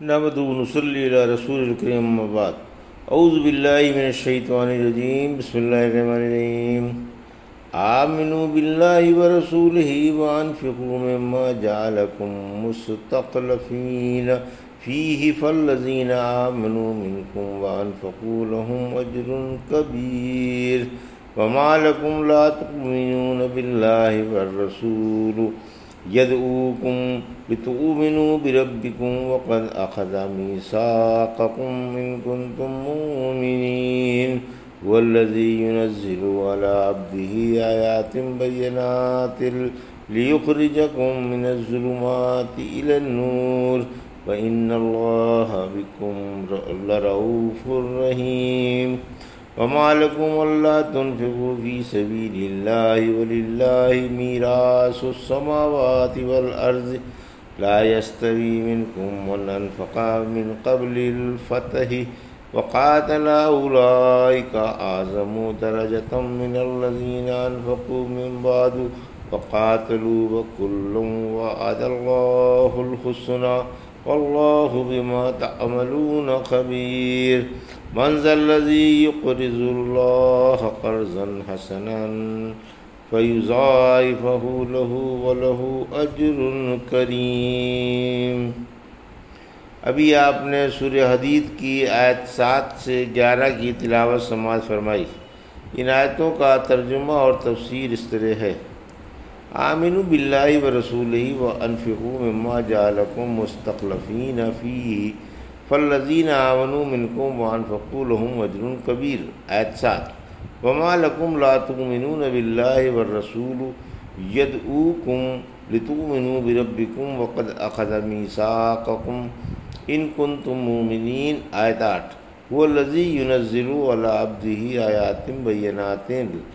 نحمدہ و نصلی علی رسول الکریم اما بعد اعوذ باللہ من الشیطان الرجیم بسم اللہ الرحمن الرحیم آمنوا باللہ ورسولہ وانفقوا مما جعلکم مستخلفین فیہ فالذین آمنوا منکم وانفقوا لهم اجر کبیر وما لکم لا تؤمنون باللہ والرسول يدعوكم لتؤمنوا بربكم وقد أخذ ميثاقكم إن كنتم مؤمنين والذي ينزل على عبده آيات بينات ليخرجكم من الظلمات إلى النور وإن الله بكم لرؤوف رحيم وما لكم ألا تنفقوا في سبيل الله ولله ميراث السماوات والأرض لا يستوي منكم من أنفق من قبل الفتح وقاتل أولئك أعظم درجة من الذين أنفقوا من بعد وقاتلوا وكلا وعد الله الحسنى والله بما تعملون خبير من ذا الذي يقرض الله قرضا حسنا فيضاعفه له وله أجر کریم۔ ابھی آپ نے سورہ حدید کی آیت 7 سے 11 کی تلاوت سماعت فرمائی۔ ان آیتوں کا ترجمہ اور تفسیر اس طرح ہے: آمنوا باللہ ورسولہ وانفقوا مما جعلکم مستخلفین فیہ فالذین آمنوا منکم وانفقوا لهم اجر کبیر۔ آیت 7: وما لکم لا تؤمنون باللہ والرسول یدعوکم لتؤمنوا بربکم وقد اخذ میثاقکم ان کنتم مؤمنین۔ آیت 8: هو الذی ينزل علی عبدہ آیات بینات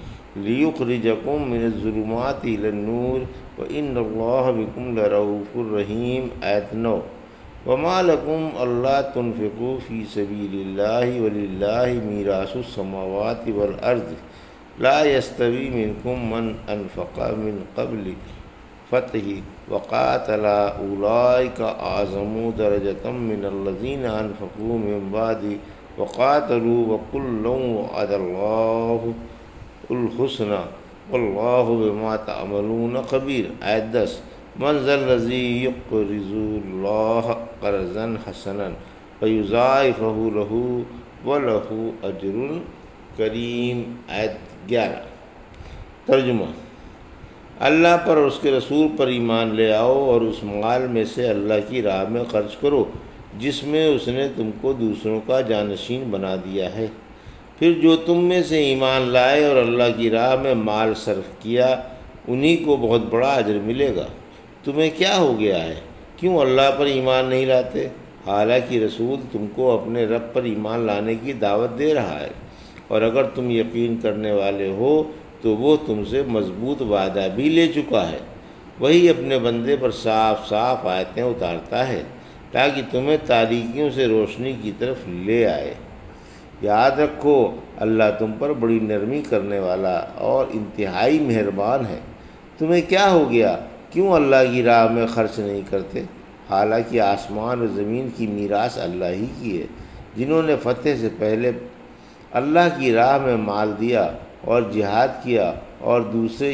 لیخرجکم من الظلمات الی النور وان اللہ بکم لرؤوف رحیم۔ آیت 9: وما لکم الا تنفقوا فی سبیل اللہ وللہ میراث السماوات والارض لا یستوی منکم من انفق من قبل فتح وقاتل اولئک اعظم درجۃ من الذین انفقوا من بعد وقاتلوا وکلا وعد اللہ الحسنى واللہ بما تعملون خبیر۔ آیت 10: من ذا الذی یقرض اللہ قرضا حسنا فیضاعفہ لہ ولہ اجر کریم۔ آیت 11۔ ترجمہ: اللہ پر اور اس کے رسول پر ایمان لے آؤ اور اس مال میں سے اللہ کی راہ میں خرچ کرو جس میں اس نے تم کو دوسروں کا جانشین بنا دیا ہے۔ پھر جو تم میں سے ایمان لائے اور اللہ کی راہ میں مال صرف کیا انہی کو بہت بڑا اجر ملے گا۔ تمہیں کیا ہو گیا ہے؟ کیوں اللہ پر ایمان نہیں لاتے؟ حالانکہ رسول تم کو اپنے رب پر ایمان لانے کی دعوت دے رہا ہے، اور اگر تم یقین کرنے والے ہو تو وہ تم سے مضبوط وعدہ بھی لے چکا ہے۔ وہی اپنے بندے پر صاف صاف آیتیں اتارتا ہے تاکہ تمہیں تاریکیوں سے روشنی کی طرف لے آئے۔ یاد رکھو اللہ تم پر بڑی نرمی کرنے والا اور انتہائی مہربان ہے۔ تمہیں کیا ہو گیا؟ کیوں اللہ کی راہ میں خرچ نہیں کرتے؟ حالانکہ آسمان و زمین کی میراث اللہ ہی کی ہے۔ جنہوں نے فتح سے پہلے اللہ کی راہ میں مال دیا اور جہاد کیا اور دوسرے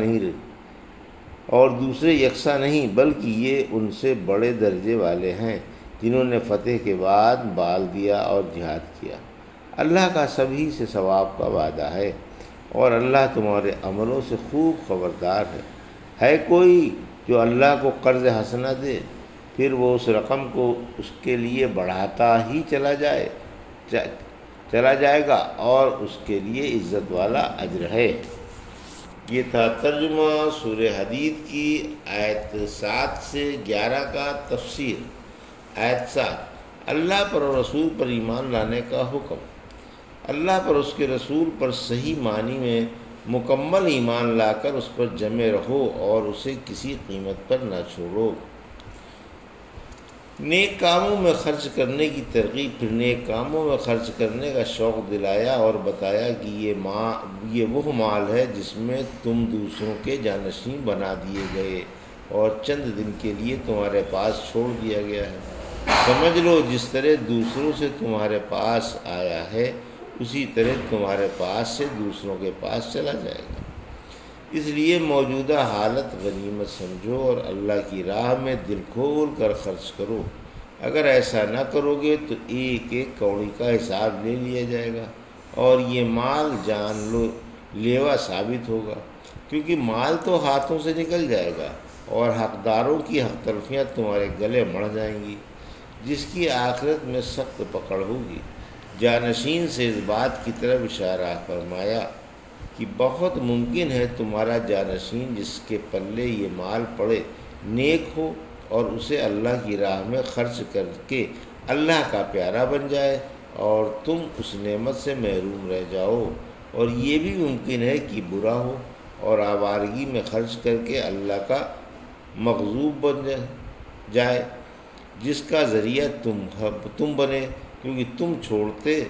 یکساں نہیں بلکہ یہ ان سے بڑے درجے والے ہیں جنہوں نے فتح کے بعد مال دیا اور جہاد کیا۔ اللہ کا سبھی سے ثواب کا وعدہ ہے اور اللہ تمہارے عملوں سے خوب خبردار ہے۔ ہے کوئی جو اللہ کو قرض حسنہ دے پھر وہ اس رقم کو اس کے لیے بڑھاتا ہی چلا جائے گا اور اس کے لیے عزت والا اجر ہے۔ یہ تھا ترجمہ سورہ حدید کی آیت 7 سے 11 کا تفسیر۔ آیت 7: اللہ پر اور رسول پر ایمان لانے کا حکم۔ اللہ پر اس کے رسول پر صحیح معنی میں مکمل ایمان لا کر اس پر جمے رہو اور اسے کسی قیمت پر نہ چھوڑو۔ نیک کاموں میں خرچ کرنے کی ترغیب، پھر نیک کاموں میں خرچ کرنے کا شوق دلایا اور بتایا کہ یہ وہ مال ہے جس میں تم دوسروں کے جانشین بنا دیے گئے اور چند دن کے لیے تمہارے پاس چھوڑ دیا گیا ہے۔ سمجھ لو جس طرح دوسروں سے تمہارے پاس آیا ہے اسی طرح تمہارے پاس سے دوسروں کے پاس چلا جائے گا۔ اس لیے موجودہ حالت غنیمت سمجھو اور اللہ کی راہ میں دل کھول کر خرچ کرو۔ اگر ایسا نہ کرو گے تو ایک ایک کوڑی کا حساب لے لیا جائے گا اور یہ مال جان لو لیوا ثابت ہوگا، کیونکہ مال تو ہاتھوں سے نکل جائے گا اور حقداروں کی حق تلفیاں تمہارے گلے مڑ جائیں گی، جس کی آخرت میں سخت پکڑ ہوگی۔ جانشین سے اس بات کی طرف اشارہ فرمایا کہ بہت ممکن ہے تمہارا جانشین جس کے پلے یہ مال پڑے نیک ہو اور اسے اللہ کی راہ میں خرچ کر کے اللہ کا پیارا بن جائے اور تم اس نعمت سے محروم رہ جاؤ، اور یہ بھی ممکن ہے کہ برا ہو اور آوارگی میں خرچ کر کے اللہ کا مغضوب بن جائے، جس کا ذریعہ تم بنے، کیونکہ تم چھوڑتے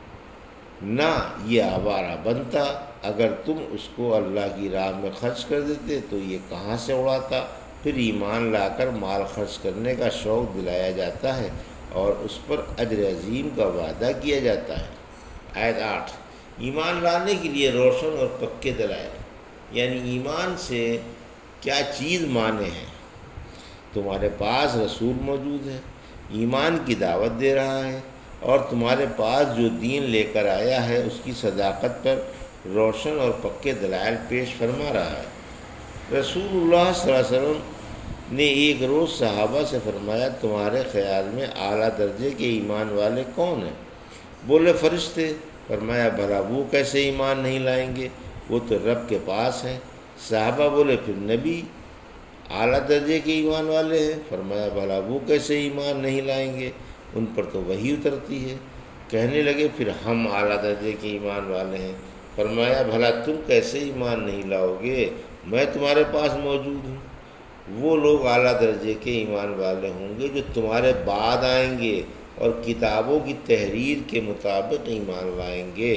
نہ یہ آوارہ بنتا۔ اگر تم اس کو اللہ کی راہ میں خرچ کر دیتے تو یہ کہاں سے اڑاتا؟ پھر ایمان لا کر مال خرچ کرنے کا شوق دلایا جاتا ہے اور اس پر اجر عظیم کا وعدہ کیا جاتا ہے۔ آیت 8، ایمان لانے کے لیے روشن اور پکے دلائل، یعنی ایمان سے کیا چیز مانے ہیں؟ تمہارے پاس رسول موجود ہے، ایمان کی دعوت دے رہا ہے اور تمہارے پاس جو دین لے کر آیا ہے اس کی صداقت پر روشن اور پکے دلائل پیش فرما رہا ہے۔ رسول اللہ صلی اللہ علیہ وسلم نے ایک روز صحابہ سے فرمایا، تمہارے خیال میں اعلیٰ درجے کے ایمان والے کون ہیں؟ بولے فرشتے۔ فرمایا بھلا وہ کیسے ایمان نہیں لائیں گے؟ وہ تو رب کے پاس ہیں۔ صحابہ بولے پھر نبی اعلیٰ درجے کے ایمان والے ہیں؟ فرمایا بھلا وہ کیسے ایمان نہیں لائیں گے؟ ان پر تو وحی اترتی ہے۔ کہنے لگے پھر ہم اعلیٰ درجے کے ایمان والے ہیں۔ فرمایا بھلا تم کیسے ایمان نہیں لاؤ گے؟ میں تمہارے پاس موجود ہوں۔ وہ لوگ اعلیٰ درجے کے ایمان والے ہوں گے جو تمہارے بعد آئیں گے اور کتابوں کی تحریر کے مطابق ایمان لائیں گے۔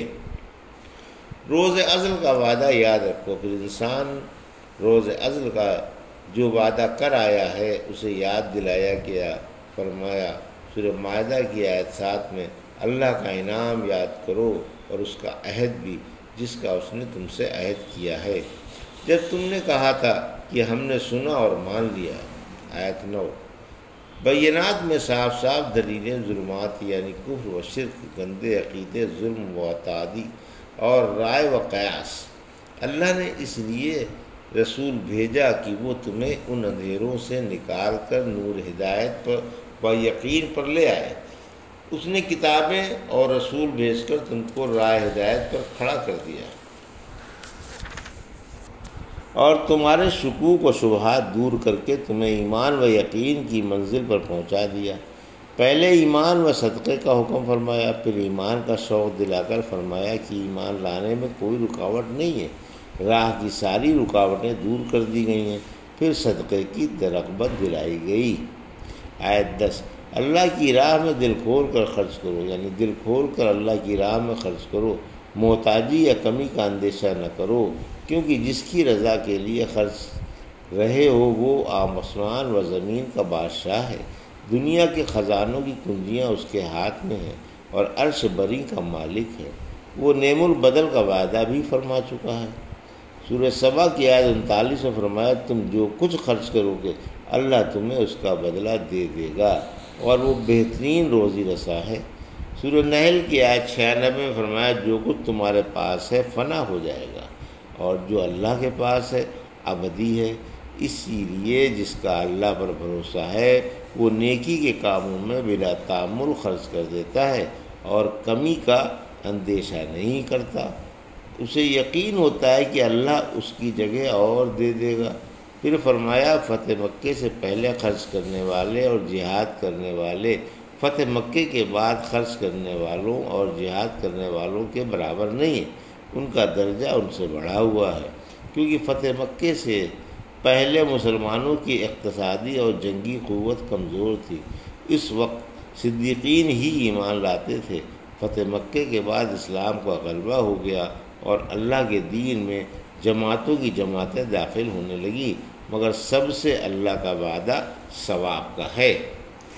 روز ازل کا وعدہ یاد رکھو، پھر انسان روز ازل کا جو وعدہ کر آیا ہے اسے یاد دلایا گیا۔ فرمایا سورہ مائدہ کی آیت 7 میں اللہ کا انعام یاد کرو اور اس کا عہد بھی جس کا اس نے تم سے عہد کیا ہے جب تم نے کہا تھا کہ ہم نے سنا اور مان لیا۔ آیت 9، بینات میں صاف صاف دلیلیں ظلمات یعنی کفر و شرک، گندے عقیدے، ظلم و تعدی اور رائے و قیاس۔ اللہ نے اس لیے رسول بھیجا کہ وہ تمہیں ان اندھیروں سے نکال کر نور ہدایت پر و یقین پر لے آئے۔ اس نے کتابیں اور رسول بھیج کر تم کو راہ ہدایت پر کھڑا کر دیا اور تمہارے شکوک و شبہات دور کر کے تمہیں ایمان و یقین کی منزل پر پہنچا دیا۔ پہلے ایمان و صدقے کا حکم فرمایا، پھر ایمان کا شوق دلا کر فرمایا کہ ایمان لانے میں کوئی رکاوٹ نہیں ہے، راہ کی ساری رکاوٹیں دور کر دی گئی ہیں، پھر صدقے کی رغبت دلائی گئی۔ آیت 10، اللہ کی راہ میں دل کھول کر خرچ کرو، یعنی دل کھول کر اللہ کی راہ میں خرچ کرو، محتاجی یا کمی کا اندیشہ نہ کرو، کیونکہ جس کی رضا کے لیے خرچ رہے ہو وہ آسمان و زمین کا بادشاہ ہے، دنیا کے خزانوں کی کنجیاں اس کے ہاتھ میں ہیں اور عرش بری کا مالک ہے، وہ نعم البدل کا وعدہ بھی فرما چکا ہے۔ سورہ سبا کی آیت 39 میں فرمایا، تم جو کچھ خرچ کرو گے اللہ تمہیں اس کا بدلہ دے دے گا اور وہ بہترین روزی رساں ہے۔ سورہ نحل کی آیت 96 میں فرمایا، جو کچھ تمہارے پاس ہے فنا ہو جائے گا اور جو اللہ کے پاس ہے ابدی ہے، اسی لیے جس کا اللہ پر بھروسہ ہے وہ نیکی کے کاموں میں بلا تأمل خرچ کر دیتا ہے اور کمی کا اندیشہ نہیں کرتا، اسے یقین ہوتا ہے کہ اللہ اس کی جگہ اور دے دے گا۔ پھر فرمایا، فتح مکے سے پہلے خرچ کرنے والے اور جہاد کرنے والے فتح مکے کے بعد خرچ کرنے والوں اور جہاد کرنے والوں کے برابر نہیں ہیں، ان کا درجہ ان سے بڑھا ہوا ہے، کیونکہ فتح مکے سے پہلے مسلمانوں کی اقتصادی اور جنگی قوت کمزور تھی، اس وقت صدیقین ہی ایمان لاتے تھے۔ فتح مکے کے بعد اسلام کا غلبہ ہو گیا اور اللہ کے دین میں جماعتوں کی جماعتیں داخل ہونے لگی، مگر سب سے اللہ کا وعدہ ثواب کا ہے۔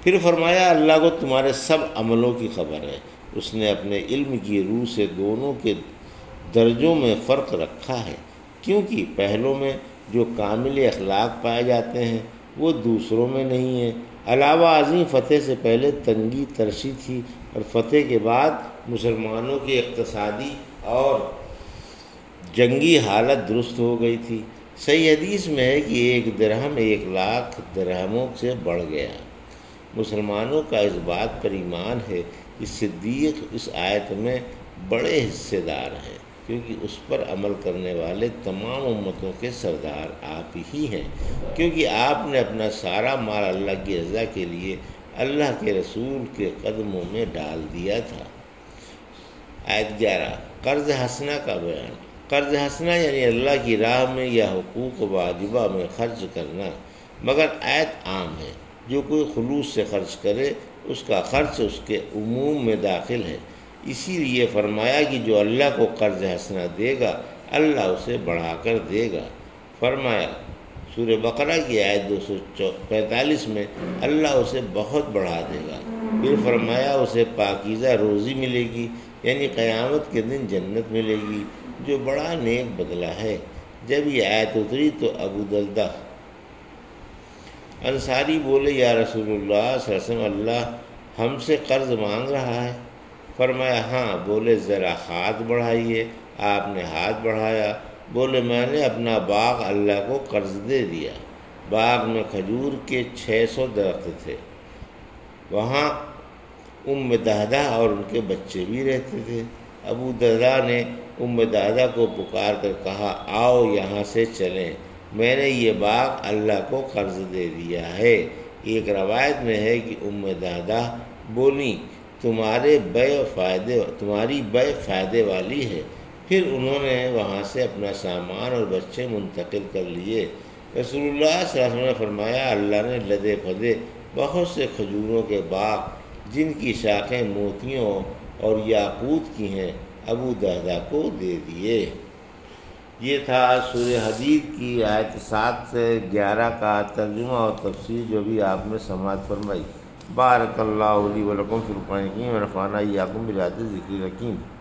پھر فرمایا اللہ کو تمہارے سب عملوں کی خبر ہے، اس نے اپنے علم کی روح سے دونوں کے درجوں میں فرق رکھا ہے، کیونکہ پہلوں میں جو کامل اخلاق پائے جاتے ہیں وہ دوسروں میں نہیں ہیں۔ علاوہ ازیں فتح سے پہلے تنگی ترشی تھی، اور فتح کے بعد مسلمانوں کی اقتصادی اور جنگی حالت درست ہو گئی تھی۔ صحیح حدیث میں ہے کہ 1 درہم 1,00,000 درہموں سے بڑھ گیا۔ مسلمانوں کا اس بات پر ایمان ہے کہ صدیق اس آیت میں بڑے حصے دار ہیں، کیونکہ اس پر عمل کرنے والے تمام امتوں کے سردار آپ ہی ہیں، کیونکہ آپ نے اپنا سارا مال اللہ کی رضا کے لیے اللہ کے رسول کے قدموں میں ڈال دیا تھا۔ آیت 11 قرض حسنہ کا بیان۔ قرض حسنہ یعنی اللہ کی راہ میں یا حقوق واجبہ میں خرچ کرنا، مگر آیت عام ہے، جو کوئی خلوص سے خرچ کرے اس کا خرچ اس کے عموم میں داخل ہے۔ اسی لیے فرمایا کہ جو اللہ کو قرض حسنہ دے گا اللہ اسے بڑھا کر دے گا۔ فرمایا سورہ بقرہ کی آیت 245 میں اللہ اسے بہت بڑھا دے گا۔ پھر فرمایا اسے پاکیزہ روزی ملے گی، یعنی قیامت کے دن جنت ملے گی، جو بڑا نیک بدلہ ہے۔ جب یہ آیت اتری تو ابو دردہ انصاری بولے یا رسول اللہ صلی اللہ علیہ وسلم، اللہ ہم سے قرض مانگ رہا ہے؟ فرمایا ہاں۔ بولے ذرا ہاتھ بڑھائیے۔ آپ نے ہاتھ بڑھایا۔ بولے میں نے اپنا باغ اللہ کو قرض دے دیا۔ باغ میں کھجور کے 600 درخت تھے، وہاں دہدہ اور ان کے بچے بھی رہتے تھے۔ ابو دردہ نے دہدہ کو پکار کر کہا آؤ یہاں سے چلیں، میں نے یہ باغ اللہ کو قرض دے دیا ہے۔ ایک روایت میں ہے کہ دہدہ بولی تمہاری بے فائدے والی ہے۔ پھر انہوں نے وہاں سے اپنا سامان اور بچے منتقل کر لیے۔ رسول اللہ صلی اللہ علیہ وسلم نے فرمایا اللہ نے لدے پھدے بہت سے کھجوروں کے باغ جن کی شاخیں موتیوں اور یاقوت کی ہیں ابو دہدہ کو دے دیے۔ یہ تھا سورہ حدید کی آیت 7 سے 11 کا ترجمہ اور تفسیر جو بھی آپ نے سماعت فرمائی۔ بارک اللہ لی و لکم فی القرآن الحکیم ونفعنا وإیاکم بالآیات الذکر الحکیم۔